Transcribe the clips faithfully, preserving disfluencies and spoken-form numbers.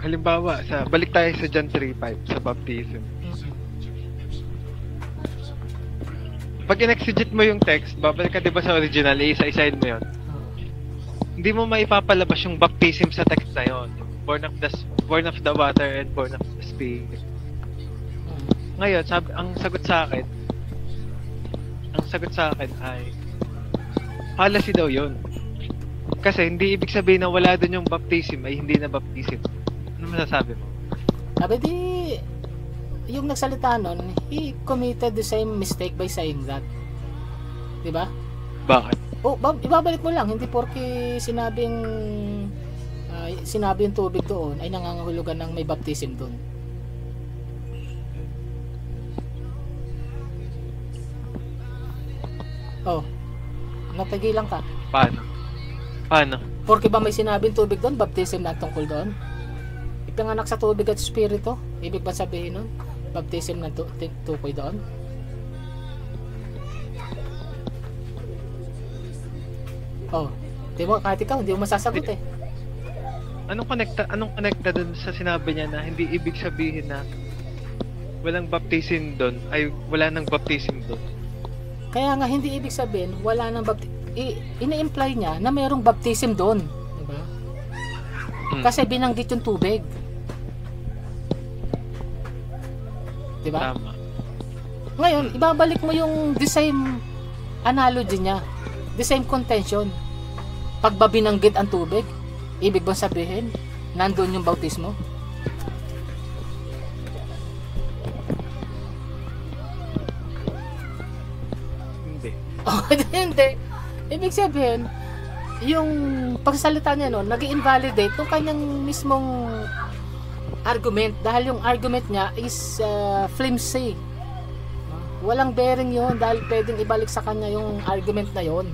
halimbawa, sa balik tayo sa John three five, sa baptism. Pag in-exegete mo yung text, babalik ka diba sa original, isa-isahin mo yun. Hindi mo maipapalabas yung baptism sa text na yun. Born of the, born of the water and born of the spirit. Ngayon, sabi, ang sagot sa akin, ang sagot sa akin ay, fallacy daw yun. Kasi hindi ibig sabihin na wala dun yung baptism ay hindi na baptism. Ano masasabi mo? Sabi di, yung nagsalita nun, he committed the same mistake by saying that. Diba? Bakit? O, oh, ibabalik mo lang, hindi porke sinabing uh, sinabi yung tubig doon ay nangangahulugan ng may baptism doon. Oh, natagilan ka. Paano? Paano? Porke ba may sinabing tubig doon, baptism na tungkol doon? Ipanganak sa tubig at spirito, ibig ba sabihin nun? Baptism na tukoy doon? Oh, di mo, kahit ikaw, hindi mo masasagot eh. Anong connecta, anong connecta dun sa sinabi niya na hindi ibig sabihin na walang baptism doon ay wala nang baptism doon? Kaya nga, hindi ibig sabihin, wala nang baptism. Ini-imply niya na mayroong baptism doon. Diba? Hmm. Kasi binanggit yung tubig. Diba? Tama. Ngayon, ibabalik mo yung the same analogy niya. The same contention. Pag ba binanggit ang tubig, ibig bang sabihin, nandun yung bautismo? Hindi. Oh, hindi. Ibig sabihin, yung pagsasalita niya noon, nag-invalidate yung kanyang mismong argument. Dahil yung argument niya is uh, flimsy. Walang bearing yun dahil pwedeng ibalik sa kanya yung argument na yun.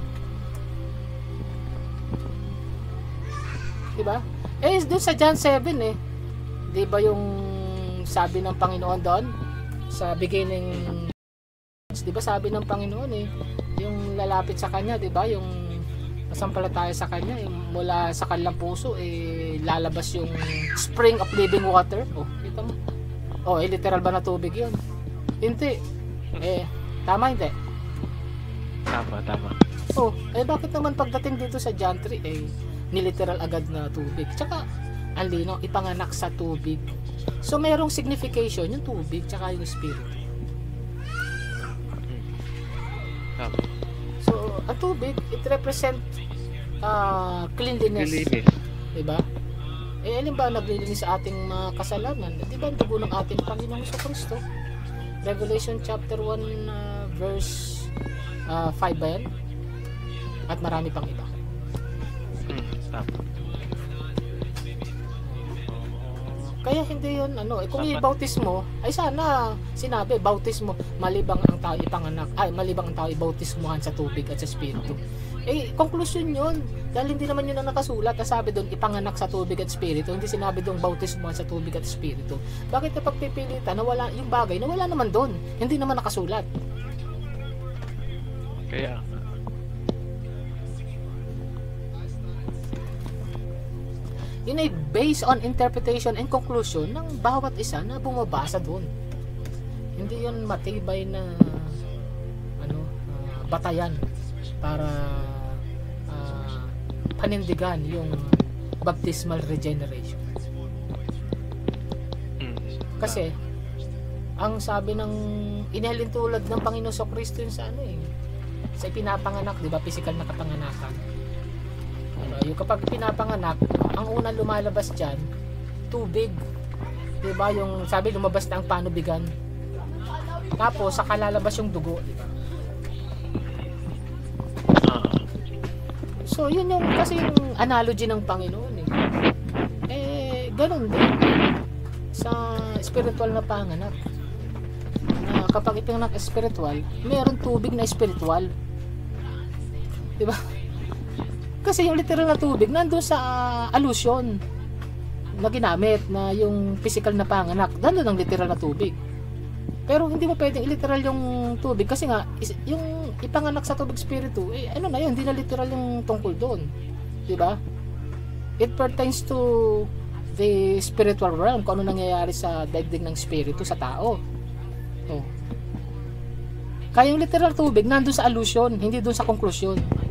Diba? Eh, doon sa John seven eh. Diba yung sabi ng Panginoon doon? Sa beginning, diba sabi ng Panginoon eh, yung lalapit sa kanya, diba? Yung masampalataya sa kanya, yung mula sa kanilang puso, eh, lalabas yung spring of living water. Oh, kita mo. Oh, eh, literal ba na tubig yun? Hindi. Eh, tama hindi? Tama, tama. Oh, eh bakit naman pagdating dito sa John three, eh, niliteral agad na tubig? Tsaka, ang linaw, ipanganak sa tubig. So, mayroong signification yung tubig, tsaka yung spirit. Tama. So, ang tubig, it represent uh, cleanliness. Cleanliness. Diba? Eh, alin ba naglilinis sa ating mga uh, kasalanan? Diba ang dugo ng ating Panginoong Kristo? Revelation chapter one uh, verse uh, five ba yan? At marami pang iba. Hmm, tama. Kaya hindi yun, ano, eh, kung i-bautismo, ay sana sinabi, bautismo, malibang ang tao ipanganak, ay, malibang ang tao ibautismuhan sa tubig at sa spirito. Eh, conclusion yun, dahil hindi naman yun ang nakasulat, na sabi doon, ipanganak sa tubig at spirito, hindi sinabi doon, bautismuhan sa tubig at spirito. Bakit na pagpipilitan na wala, yung bagay na wala naman doon, hindi naman nakasulat? Kaya, yun ay based on interpretation and conclusion ng bawat isa na bumabasa doon. Hindi yun matibay na ano uh, batayan para uh, panindigan yung baptismal regeneration. Kasi ang sabi ng inihalin tulad ng Panginoon Kristo yun sa ano eh, sa ipinapanganak, di ba, physical na kapanganakan. Yung kapag pinapanganak, ang unang lumalabas dyan, tubig. Diba? Yung sabi, lumabas na ang panubigan. Tapos, saka lalabas yung dugo. Diba? So, yun yung, kasi yung analogy ng Panginoon eh. Eh, ganun din. Sa spiritual na panganak. Na kapag ipinganak spiritual, mayroon tubig na spiritual. Diba? Kasi yung literal na tubig nandun sa uh, allusion na ginamit na yung physical na panganak, nandun ang literal na tubig. Pero hindi mo pwedeng literal yung tubig kasi nga is, yung ipanganak sa tubig spiritu, eh ano na yun, hindi na literal yung tungkol doon. Diba? It pertains to the spiritual realm, kung ano nangyayari sa daigdig ng spirito sa tao. Oh. Kaya yung literal tubig nandun sa allusion, hindi dun sa conclusion.